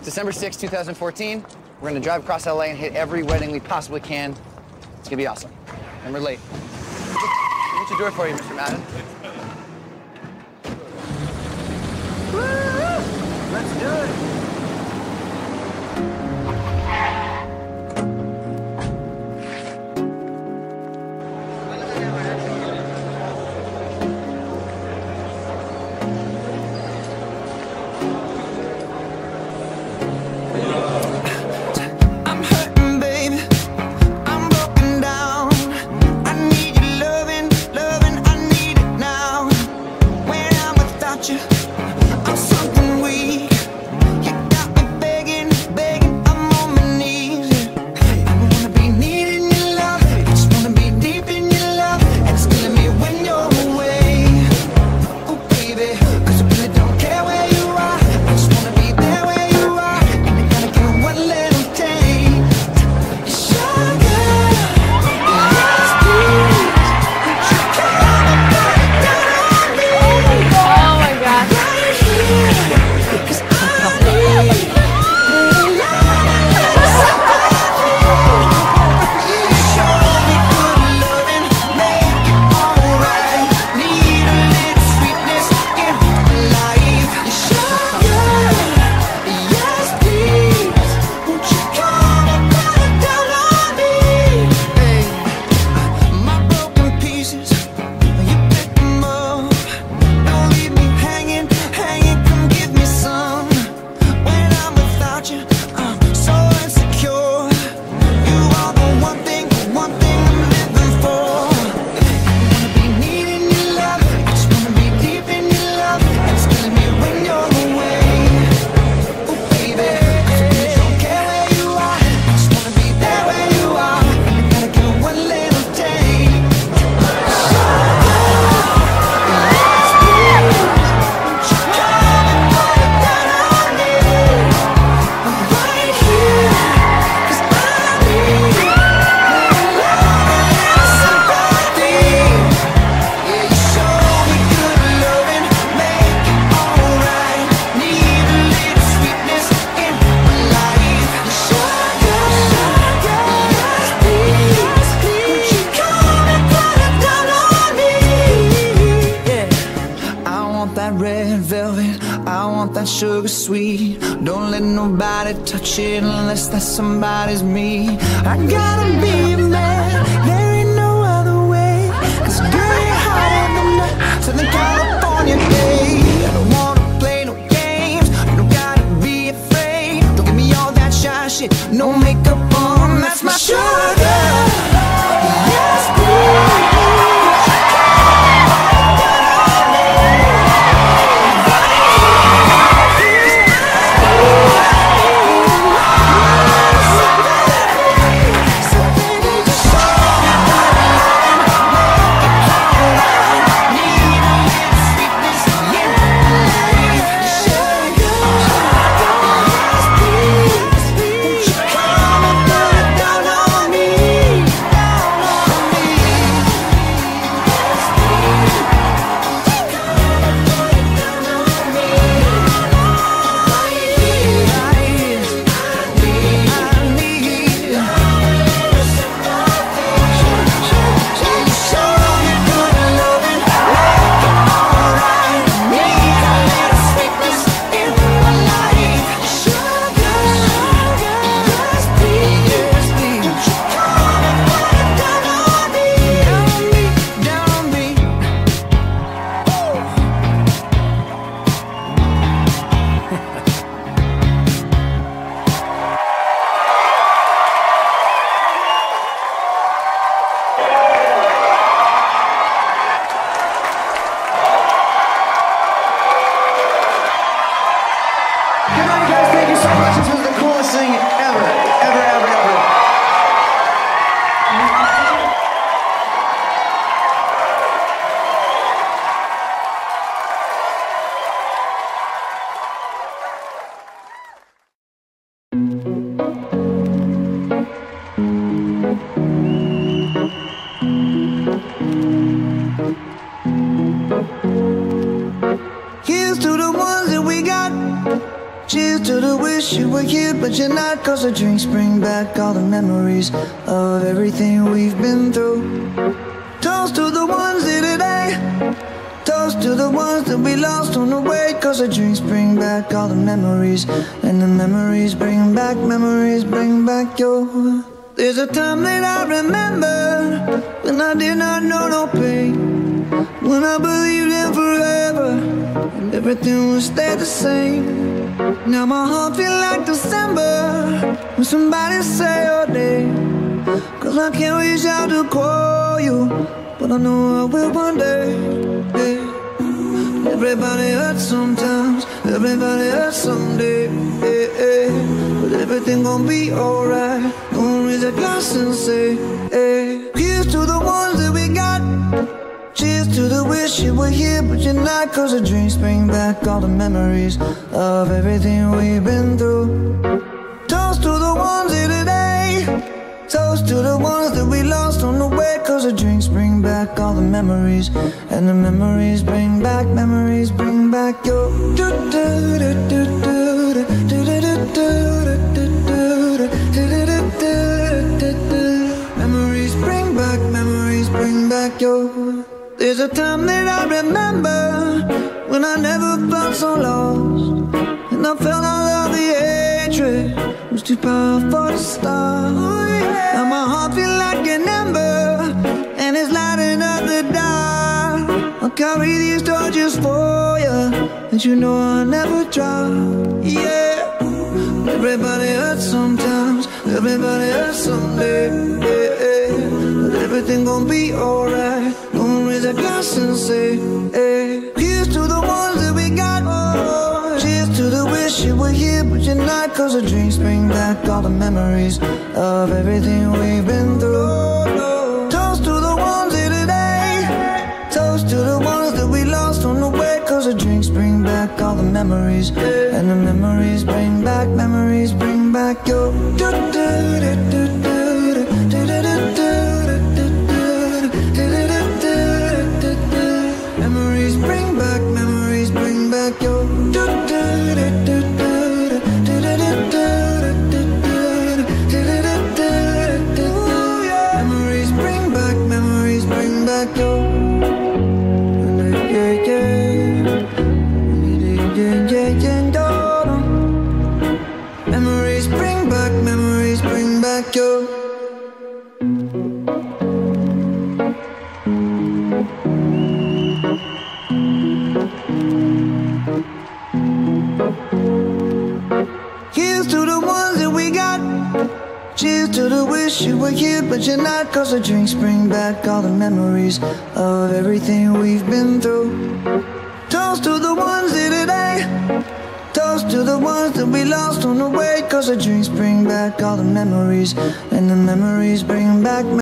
December 6, 2014. We're gonna drive across LA and hit every wedding we possibly can. It's gonna be awesome. And we're late. Let me do it for you, Mr. Madden. Woo! Let's do it. Sugar sweet, don't let nobody touch it unless that somebody's me. I gotta be a man, there ain't no other way. Cause girl, you're hotter than the Southern California day. I don't wanna play no games, you don't gotta be afraid. Don't give me all that shy shit, no makeup on, that's my sugar. Yes, please. So baby, but you're not. Cause the drinks bring back all the memories of everything we've been through. Toast to the ones here today. Toast to the ones that we lost on the way. Cause the drinks bring back all the memories, and the memories bring back your. There's a time that I remember when I did not know no pain, when I believed in forever and everything would stay the same. Now my heart feels like December when somebody say your name. Cause I can't reach out to call you, but I know I will one day. Yeah. Everybody hurts sometimes, everybody hurts someday. Yeah, yeah. But everything gon' be alright. Gonna raise a glass and say, hey. Here's to the ones that we got. Cheers to the wish you were here, but you're not. Cause the drinks bring back all the memories of everything we've been through. Toast to the ones here today. Toast to the ones that we lost on the way. Cause the drinks bring back all the memories, and the memories bring back your. Memories bring back your. There's a time that I remember when I never felt so lost, and I felt all of the hatred was too powerful to stop. Now my heart feels like an ember, and it's lighting up the dark. I'll carry these torches for you, and you know I'll never drop. Yeah. Everybody hurts sometimes, everybody hurts someday. Yeah, yeah. But everything gon' be alright. Gonna raise a glass and say, hey. Here's to the ones that we got. Oh, cheers to the wish you were here, but you're not. Cause the drinks bring back all the memories of everything we've been through. Toast to the ones here today. Toast to the ones that we lost on the way. Cause the drinks bring back all the memories, and the memories bring back your. Memories bring back your. Memories bring back your. Memories bring back your. Here's to the ones that we got. Cheers to the wish you were here, but you're not. Cause the drinks bring back all the memories of everything we've been through. Toast to the ones here today. Toast to the ones that we lost on the way. Cause the drinks bring back all the memories, and the memories bring back